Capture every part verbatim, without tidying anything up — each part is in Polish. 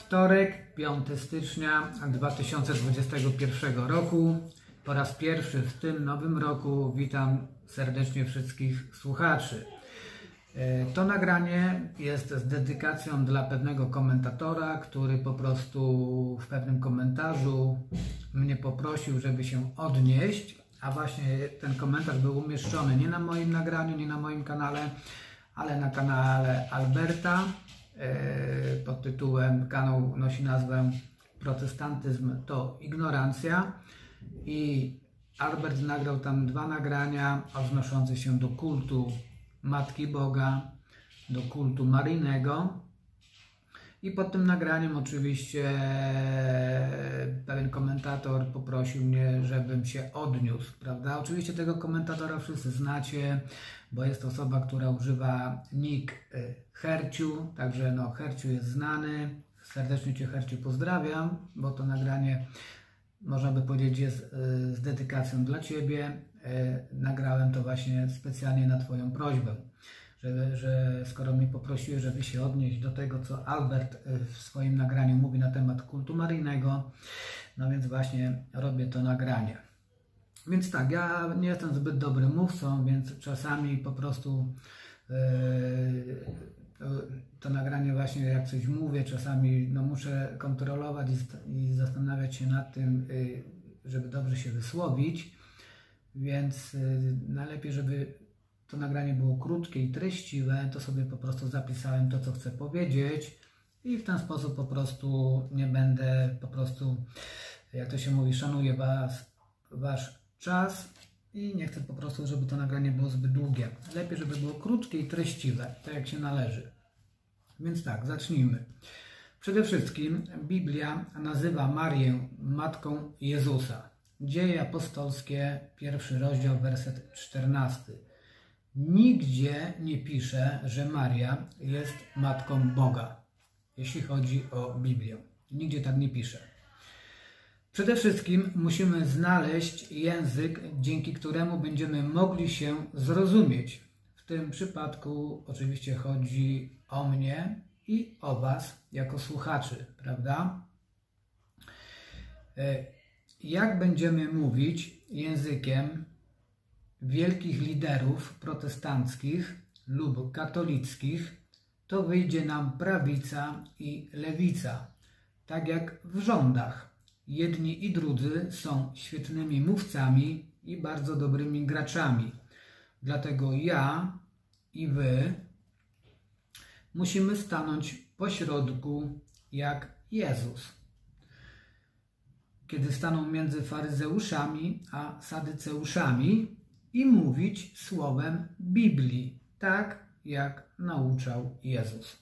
Wtorek, piątego stycznia dwa tysiące dwudziestego pierwszego roku. Po raz pierwszy w tym nowym roku witam serdecznie wszystkich słuchaczy. To nagranie jest z dedykacją dla pewnego komentatora, który po prostu w pewnym komentarzu mnie poprosił, żeby się odnieść, a właśnie ten komentarz był umieszczony nie na moim nagraniu, nie na moim kanale, ale na kanale Alberta pod tytułem, kanał nosi nazwę Protestantyzm to ignorancja, i Albert nagrał tam dwa nagrania odnoszące się do kultu Matki Boga, do kultu maryjnego, i pod tym nagraniem oczywiście pewien komentator poprosił mnie, żebym się odniósł, prawda? Oczywiście tego komentatora wszyscy znacie, bo jest to osoba, która używa nick Herciu, także no Herciu jest znany. Serdecznie Cię, Herciu, pozdrawiam, bo to nagranie, można by powiedzieć, jest z dedykacją dla Ciebie. Nagrałem to właśnie specjalnie na Twoją prośbę, że, że skoro mnie poprosiłeś, żeby się odnieść do tego, co Albert w swoim nagraniu mówi na temat kultu maryjnego, no więc właśnie robię to nagranie. Więc tak, ja nie jestem zbyt dobrym mówcą, więc czasami po prostu yy, to, to nagranie właśnie, jak coś mówię, czasami no, muszę kontrolować i, i zastanawiać się nad tym, yy, żeby dobrze się wysłowić, więc yy, najlepiej, żeby to nagranie było krótkie i treściwe, to sobie po prostu zapisałem to, co chcę powiedzieć, i w ten sposób po prostu nie będę, po prostu, jak to się mówi, szanuję was, wasz czas i nie chcę po prostu, żeby to nagranie było zbyt długie. Lepiej, żeby było krótkie i treściwe, tak jak się należy. Więc tak, zacznijmy. Przede wszystkim Biblia nazywa Marię Matką Jezusa. Dzieje apostolskie, pierwszy rozdział, werset czternasty. Nigdzie nie pisze, że Maria jest Matką Boga, jeśli chodzi o Biblię. Nigdzie tak nie pisze. Przede wszystkim musimy znaleźć język, dzięki któremu będziemy mogli się zrozumieć. W tym przypadku oczywiście chodzi o mnie i o Was jako słuchaczy, prawda? Jak będziemy mówić językiem wielkich liderów protestanckich lub katolickich, to wyjdzie nam prawica i lewica, tak jak w rządach. Jedni i drudzy są świetnymi mówcami i bardzo dobrymi graczami. Dlatego ja i Wy musimy stanąć pośrodku jak Jezus, kiedy staną między faryzeuszami a sadyceuszami, i mówić słowem Biblii, tak jak nauczał Jezus.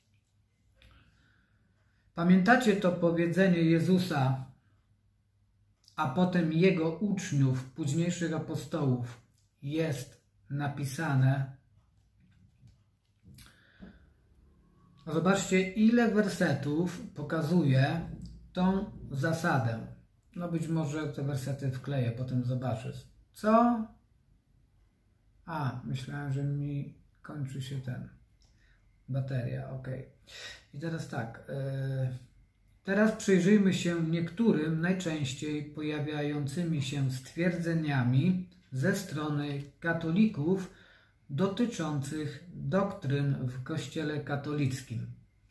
Pamiętacie to powiedzenie Jezusa, a potem Jego uczniów, późniejszych apostołów, jest napisane. Zobaczcie, ile wersetów pokazuje tą zasadę. No być może te wersety wkleję, potem zobaczysz. Co? A, myślałem, że mi kończy się ten bateria, ok. I teraz tak, yy, teraz przyjrzyjmy się niektórym najczęściej pojawiającymi się stwierdzeniami ze strony katolików dotyczących doktryn w Kościele katolickim.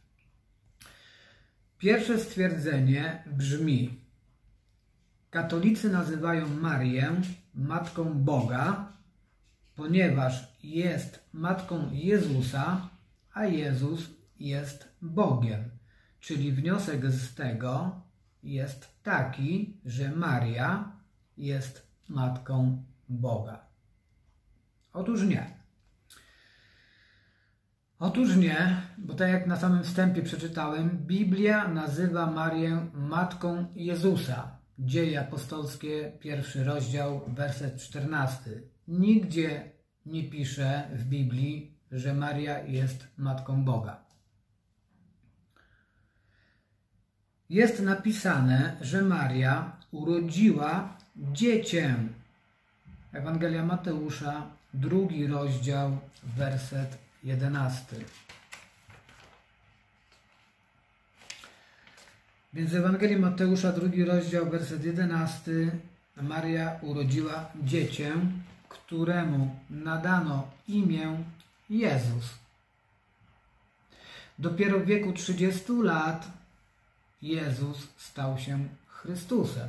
Pierwsze stwierdzenie brzmi: katolicy nazywają Marię Matką Boga, ponieważ jest Matką Jezusa, a Jezus jest Bogiem. Czyli wniosek z tego jest taki, że Maria jest Matką Boga. Otóż nie. Otóż nie, bo tak jak na samym wstępie przeczytałem, Biblia nazywa Marię Matką Jezusa. Dzieje apostolskie, pierwszy rozdział, werset czternasty. Nigdzie nie pisze w Biblii, że Maria jest Matką Boga. Jest napisane, że Maria urodziła dziecię. Ewangelia Mateusza, drugi rozdział, werset jedenasty. Więc w Ewangelii Mateusza, drugi rozdział, werset jedenasty. Maria urodziła dziecię, któremu nadano imię Jezus. Dopiero w wieku trzydziestu lat Jezus stał się Chrystusem.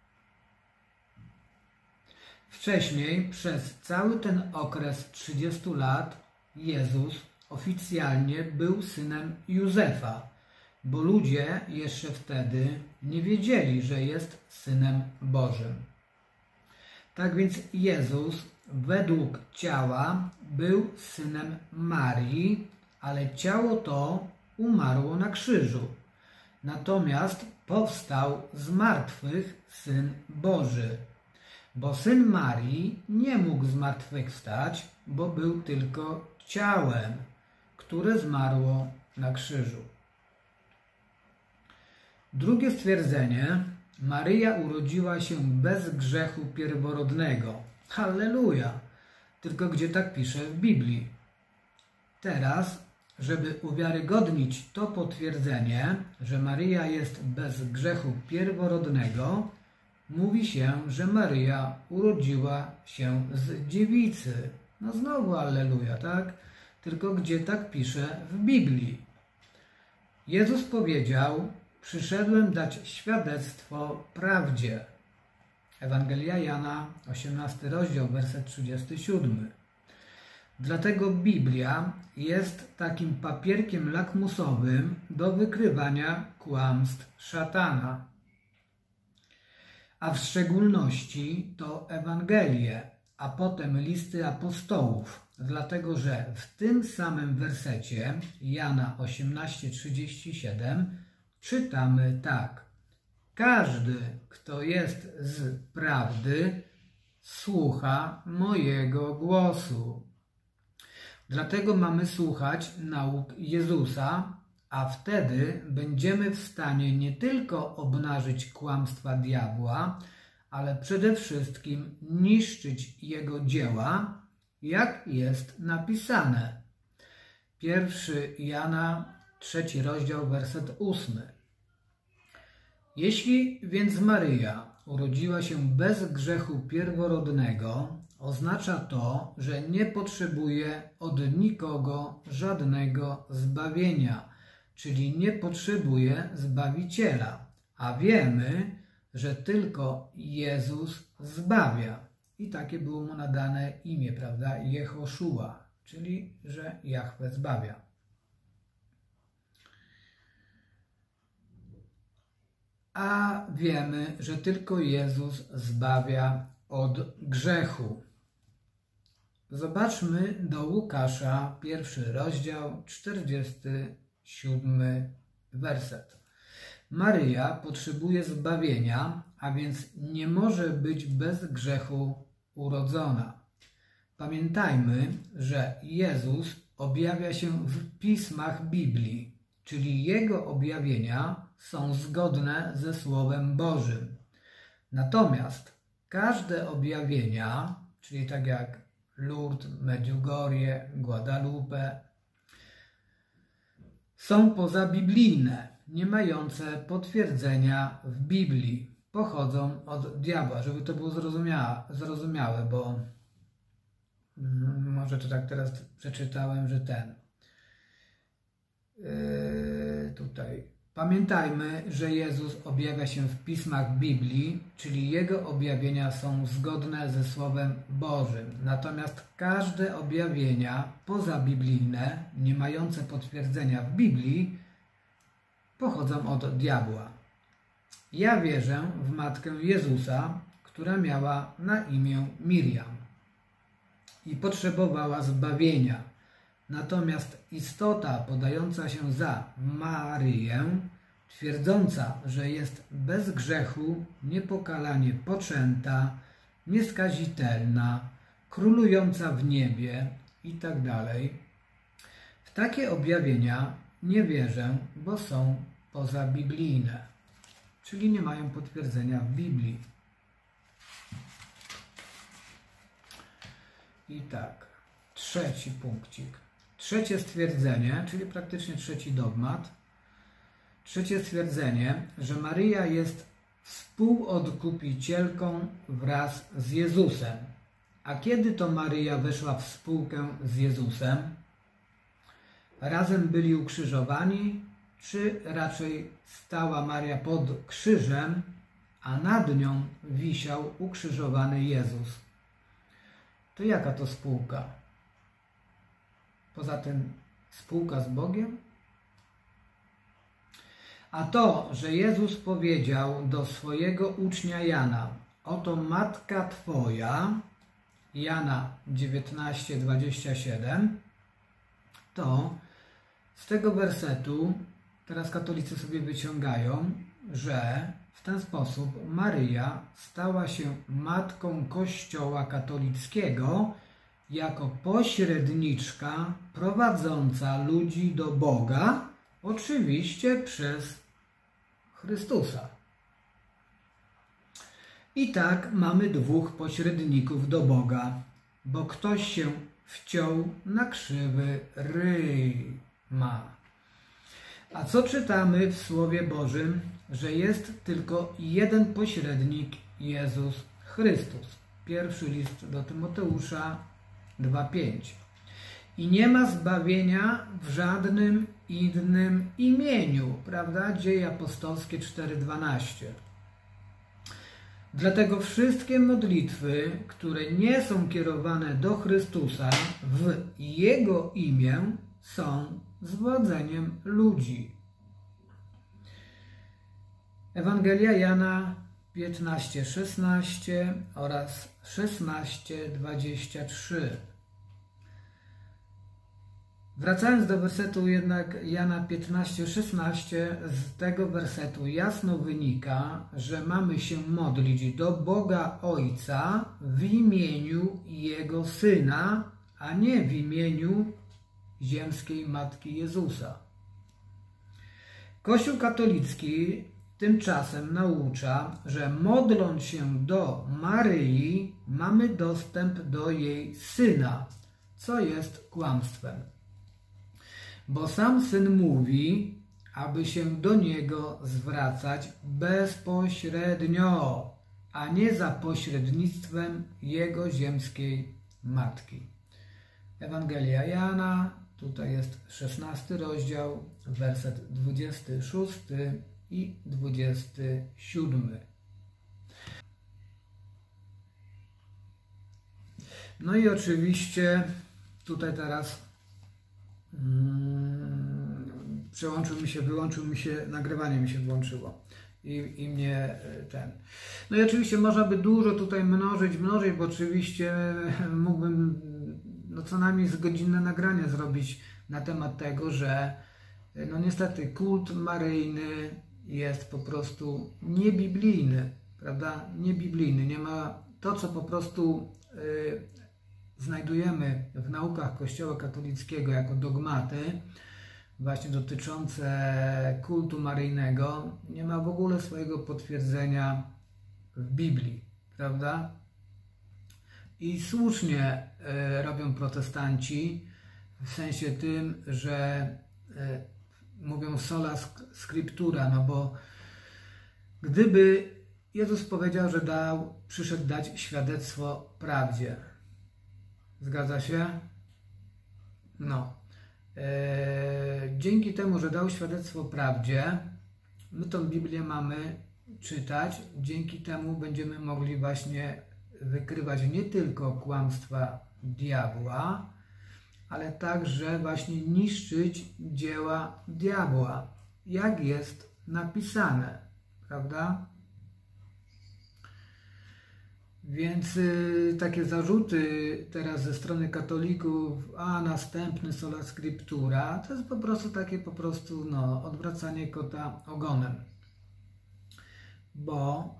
Wcześniej, przez cały ten okres trzydziestu lat, Jezus oficjalnie był synem Józefa, bo ludzie jeszcze wtedy nie wiedzieli, że jest Synem Bożym. Tak więc Jezus według ciała był synem Marii, ale ciało to umarło na krzyżu. Natomiast powstał z martwych Syn Boży, bo Syn Marii nie mógł zmartwychwstać, bo był tylko ciałem, które zmarło na krzyżu. Drugie stwierdzenie: Maryja urodziła się bez grzechu pierworodnego. Halleluja! Tylko gdzie tak pisze w Biblii? Teraz, żeby uwiarygodnić to potwierdzenie, że Maryja jest bez grzechu pierworodnego, mówi się, że Maryja urodziła się z dziewicy. No znowu alleluja, tak? Tylko gdzie tak pisze w Biblii? Jezus powiedział: przyszedłem dać świadectwo prawdzie. Ewangelia Jana, osiemnasty rozdział, werset trzydziesty siódmy. Dlatego Biblia jest takim papierkiem lakmusowym do wykrywania kłamstw szatana. A w szczególności to Ewangelie, a potem listy apostołów, dlatego że w tym samym wersecie Jana osiemnaście trzydzieści siedem czytamy tak: każdy, kto jest z prawdy, słucha mojego głosu. Dlatego mamy słuchać nauk Jezusa, a wtedy będziemy w stanie nie tylko obnażyć kłamstwa diabła, ale przede wszystkim niszczyć jego dzieła, jak jest napisane. Pierwszy Jana, trzeci rozdział, werset ósmy. Jeśli więc Maryja urodziła się bez grzechu pierworodnego, oznacza to, że nie potrzebuje od nikogo żadnego zbawienia, czyli nie potrzebuje Zbawiciela. A wiemy, że tylko Jezus zbawia. I takie było mu nadane imię, prawda? Jehoszua, czyli że Jahwe zbawia. A wiemy, że tylko Jezus zbawia od grzechu. Zobaczmy do Łukasza, pierwszy rozdział, czterdziesty siódmy werset. Maryja potrzebuje zbawienia, a więc nie może być bez grzechu urodzona. Pamiętajmy, że Jezus objawia się w pismach Biblii, czyli Jego objawienia są zgodne ze Słowem Bożym. Natomiast każde objawienia, czyli tak jak Lourdes, Medjugorje, Guadalupe, są pozabiblijne, nie mające potwierdzenia w Biblii. Pochodzą od diabła, żeby to było zrozumiałe, zrozumiałe bo może to tak teraz przeczytałem, że ten yy, tutaj. Pamiętajmy, że Jezus objawia się w pismach Biblii, czyli Jego objawienia są zgodne ze Słowem Bożym. Natomiast każde objawienia pozabiblijne, nie mające potwierdzenia w Biblii, pochodzą od diabła. Ja wierzę w Matkę Jezusa, która miała na imię Miriam i potrzebowała zbawienia. Natomiast istota podająca się za Maryję, twierdząca, że jest bez grzechu, niepokalanie poczęta, nieskazitelna, królująca w niebie itd. W takie objawienia nie wierzę, bo są pozabiblijne, czyli nie mają potwierdzenia w Biblii. I tak, trzeci punkcik. Trzecie stwierdzenie, czyli praktycznie trzeci dogmat. trzecie stwierdzenie, że Maryja jest współodkupicielką wraz z Jezusem. A kiedy to Maryja weszła w spółkę z Jezusem? Razem byli ukrzyżowani, czy raczej stała Maria pod krzyżem, a nad nią wisiał ukrzyżowany Jezus? To jaka to spółka? Poza tym spółka z Bogiem? A to, że Jezus powiedział do swojego ucznia Jana: oto matka Twoja, Jana dziewiętnaście, dwadzieścia siedem, to z tego wersetu teraz katolicy sobie wyciągają, że w ten sposób Maryja stała się matką Kościoła katolickiego jako pośredniczka prowadząca ludzi do Boga, oczywiście przez Chrystusa. I tak mamy dwóch pośredników do Boga, bo ktoś się wciął na krzywy ryj ma. A co czytamy w Słowie Bożym? Że jest tylko jeden pośrednik, Jezus Chrystus. Pierwszy list do Tymoteusza dwa pięć. I nie ma zbawienia w żadnym innym imieniu, prawda? Dzieje apostolskie cztery dwanaście. Dlatego wszystkie modlitwy, które nie są kierowane do Chrystusa w Jego imię, są zwodzeniem ludzi. Ewangelia Jana piętnaście szesnaście oraz szesnaście dwadzieścia trzy. Wracając do wersetu jednak Jana piętnaście szesnaście, z tego wersetu jasno wynika, że mamy się modlić do Boga Ojca w imieniu Jego Syna, a nie w imieniu ziemskiej Matki Jezusa. Kościół katolicki tymczasem naucza, że modląc się do Maryi, mamy dostęp do jej Syna, co jest kłamstwem. Bo sam Syn mówi, aby się do Niego zwracać bezpośrednio, a nie za pośrednictwem Jego ziemskiej Matki. Ewangelia Jana, tutaj jest szesnasty rozdział, werset dwudziesty szósty i dwudziesty siódmy. No i oczywiście tutaj teraz hmm, przełączył mi się, wyłączył mi się, nagrywanie mi się włączyło i, i mnie ten. No i oczywiście można by dużo tutaj mnożyć, mnożyć, bo oczywiście mógłbym no co najmniej z godzinne nagranie zrobić na temat tego, że no niestety kult maryjny jest po prostu niebiblijny, prawda? Niebiblijny. Nie ma to, co po prostu y, znajdujemy w naukach Kościoła katolickiego jako dogmaty, właśnie dotyczące kultu maryjnego, nie ma w ogóle swojego potwierdzenia w Biblii, prawda? I słusznie y, robią protestanci w sensie tym, że y, mówią sola scriptura, no bo gdyby Jezus powiedział, że dał, przyszedł dać świadectwo prawdzie. Zgadza się? No. E, dzięki temu, że dał świadectwo prawdzie, my tą Biblię mamy czytać. Dzięki temu będziemy mogli właśnie wykrywać nie tylko kłamstwa diabła, ale także właśnie niszczyć dzieła diabła, jak jest napisane, prawda? Więc y, takie zarzuty teraz ze strony katolików, a następny sola scriptura, to jest po prostu takie po prostu no, odwracanie kota ogonem. Bo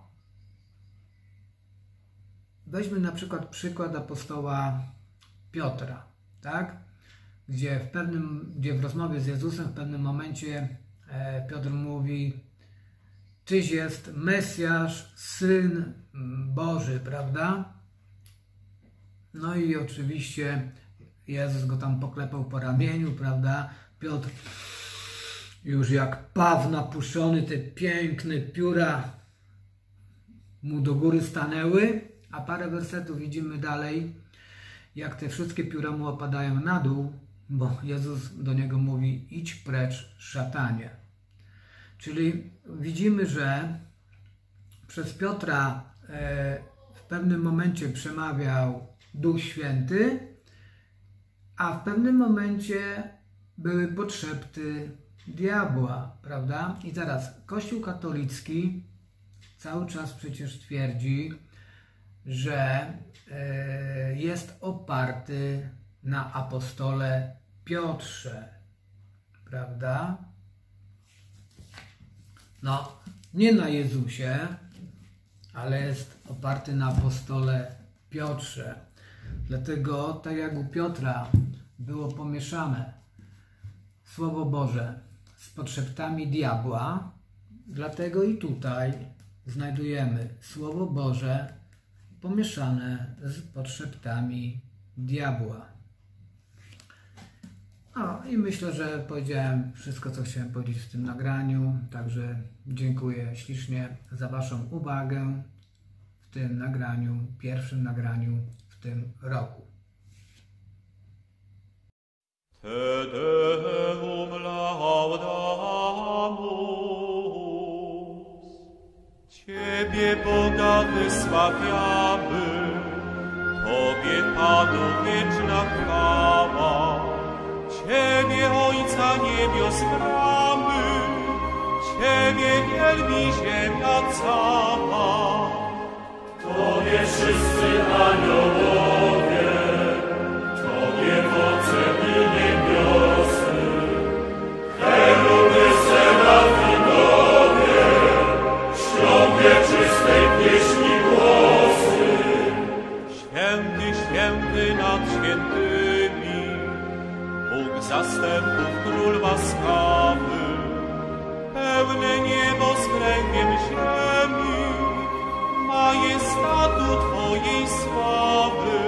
weźmy na przykład przykład apostoła Piotra, tak? Gdzie w pewnym, gdzie w rozmowie z Jezusem w pewnym momencie e, Piotr mówi: Tyś jest Mesjasz, Syn Boży, prawda? No i oczywiście Jezus go tam poklepał po ramieniu, prawda? Piotr już jak paw napuszczony, te piękne pióra mu do góry stanęły, a parę wersetów widzimy dalej, jak te wszystkie pióra mu opadają na dół, bo Jezus do niego mówi: idź precz, szatanie. Czyli widzimy, że przez Piotra e, w pewnym momencie przemawiał Duch Święty, a w pewnym momencie były podszepty diabła, prawda? I teraz Kościół katolicki cały czas przecież twierdzi, że e, jest oparty na apostole Piotrze, prawda? No, nie na Jezusie, ale jest oparty na apostole Piotrze. Dlatego, tak jak u Piotra było pomieszane Słowo Boże z podszeptami diabła, dlatego i tutaj znajdujemy Słowo Boże pomieszane z podszeptami diabła. No i myślę, że powiedziałem wszystko, co chciałem powiedzieć w tym nagraniu, także dziękuję ślicznie za Waszą uwagę w tym nagraniu, pierwszym nagraniu w tym roku. Te Deum laudamus, Ciebie Boga wysławiamy, Tobie Panu wieczna chwała, Ciebie Ojca niebios bramy, Ciebie wielbi ziemia cała. Tobie wszyscy aniołowie, Tobie moce i niebiosy, cheruby serafinowie, śpią wieczystej pieśni głosy. Święty, święty nad świętymi, Bóg zastępów, król łaskawy, pełne niebo z kręgiem ziemi, majestatu Twojej sławy.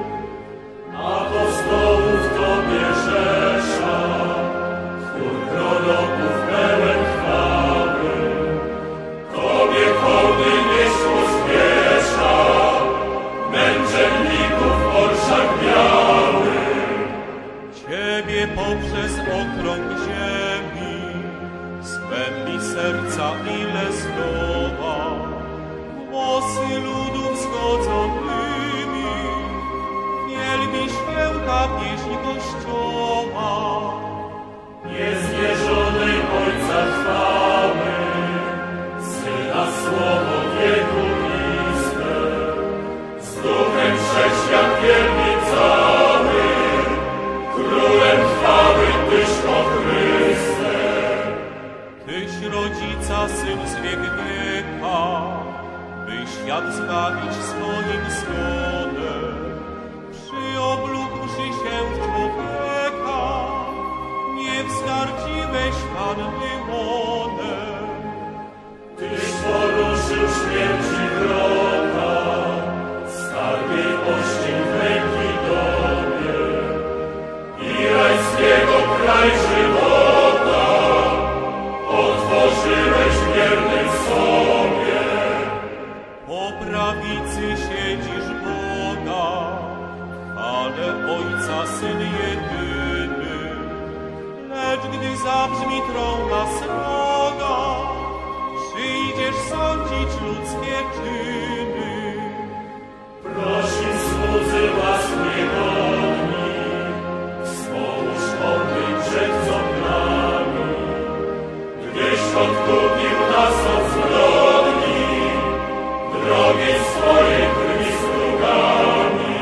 Apostołów Tobie rzesza, chór proroków pełen chwały, Tobie hołdy nieść pospiesza, męczenników orszak biały. Ciebie poprzez okrąg ziemi spędli serca ile zdoła, głosy ludów zgodzonymi, wielbi święta pieśń Kościoła. Niezmierzonej Ojca chwały, Syna słowo wiekuiste, z duchem wszechświat wielbi cały, królem chwały Tyś, o Chryste. Tyś rodzica, Syn z wiek wieka, by świat zbawić swoim zgonem. Przyoblógłszy się w człowieka, nie wzgardziłeś Panny łonem. Tyś poruszył śmierci wroga, skarbiej oścień w ręki dobie, i rajskiego kraj żywota otworzyłeś wiernym sobie. Po prawicy siedzisz Boga, ale Ojca Syn jedyny. Lecz gdy zabrzmi trąba sroga, przyjdziesz sądzić ludzkie czyny. Prosi słudzy łask niegodni, wspomóż mądrych grzechcom nami, gdyś odkupił nas od zbrodni, drogi swojej krwi strugami.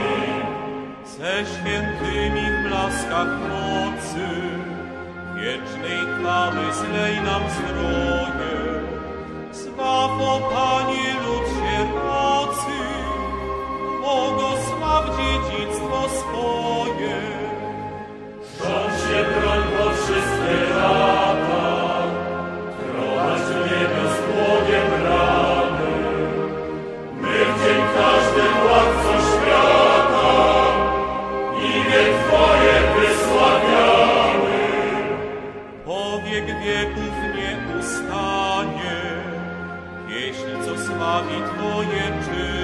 Ze świętymi w blaskach mocy, wiecznej chwały zlej nam zdroje. Zbaw, o Panie, lud sierocy, błogosław dziedzictwo swoje. Rządź się broń po wszystkie lata, prowadź do niebios błogiem rady. My w dzień każdy władco świata imię Twoje wysławiamy. Po wiek wiek sprawi Twoje czyny.